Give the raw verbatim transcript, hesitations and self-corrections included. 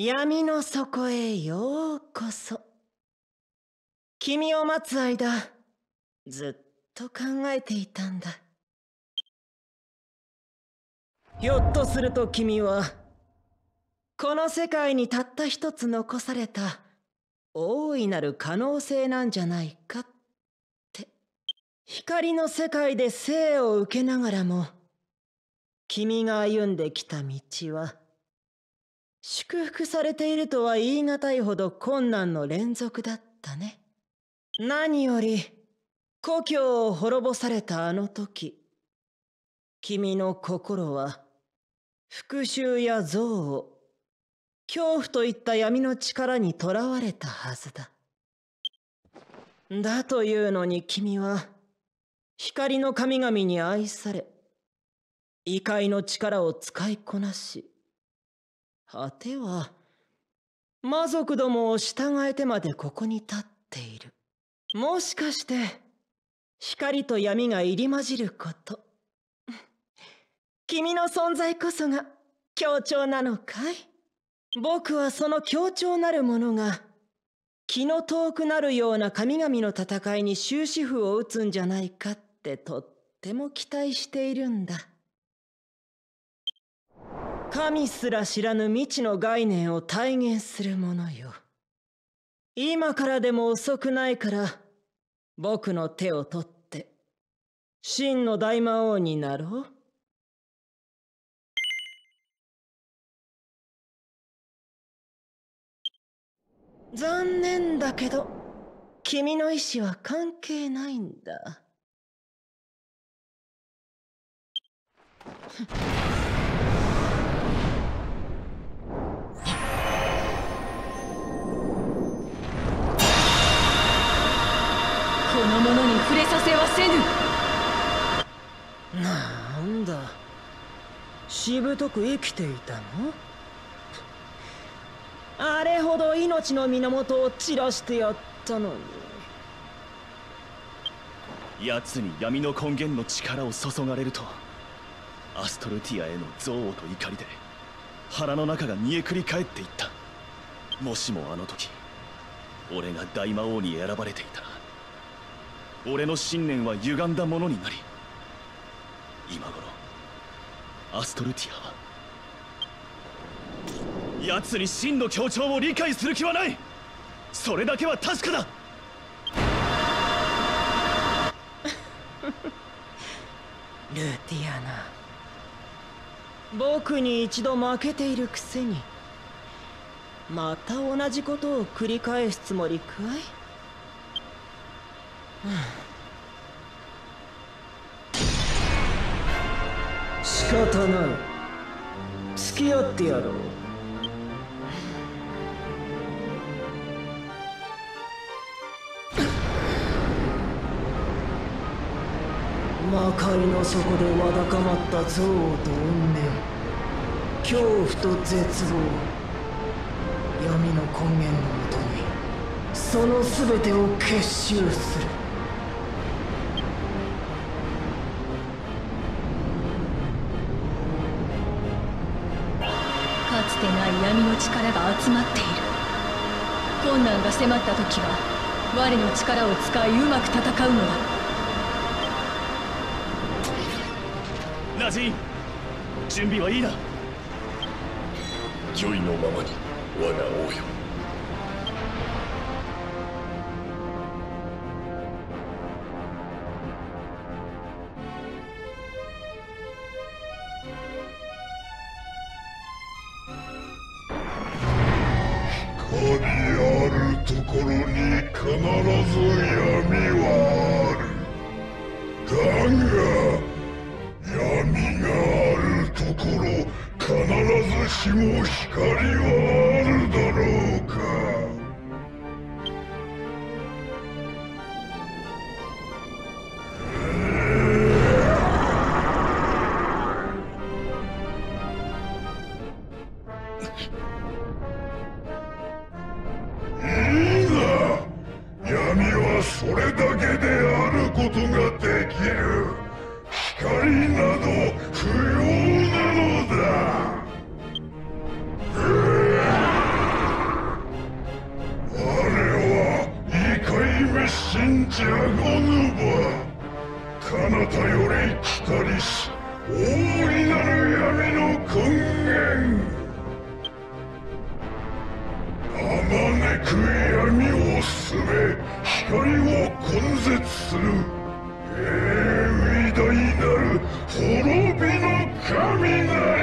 闇の底へようこそ。君を待つ間、ずっと考えていたんだ。ひょっとすると君は、この世界にたった一つ残された大いなる可能性なんじゃないかって。光の世界で生を受けながらも、君が歩んできた道は、祝福されているとは言い難いほど困難の連続だったね。何より故郷を滅ぼされたあの時、君の心は復讐や憎悪、恐怖といった闇の力にとらわれたはずだ。だというのに君は光の神々に愛され、異界の力を使いこなし、果ては魔族どもを従えてまでここに立っている。もしかして光と闇が入り混じること、君の存在こそが強調なのかい？僕はその強調なるものが気の遠くなるような神々の戦いに終止符を打つんじゃないかってとっても期待しているんだ。神すら知らぬ未知の概念を体現するものよ。今からでも遅くないから僕の手を取って真の大魔王になろう。残念だけど君の意志は関係ないんだ。 この者に触れさせはせぬ。 なんだ、しぶとく生きていたの？あれほど命の源を散らしてやったのに。 奴に闇の根源の力を注がれると、アストルティアへの憎悪と怒りで腹の中が煮えくり返っていった。もしもあの時俺が大魔王に選ばれていたら、俺の信念は歪んだものになり、今頃アストルティアは奴に真の協調を理解する気はない。それだけは確かだ。 ルーティアナ、僕に一度負けているくせにまた同じことを繰り返すつもりかい？仕方ない、付き合ってやろう。魔界の底でわだかまった憎悪と怨念、恐怖と絶望、闇の根源のもとにその全てを結集する。 かつてない闇の力が集まっている。困難が迫った時は我の力を使いうまく戦うのだ。 ラジン、準備はいいな。 御意のままに我が王よ。光あるところに必ず闇はある。だが闇があるところ、必ずしも光はあるだろうか。いいな、闇はそれだけであることができる。光など不要なのだ。うわジャゴヌバ、彼方より来たりし大いなる闇の根源。あまねく闇をすべ光を根絶する、えー、偉大なる滅びの神なり。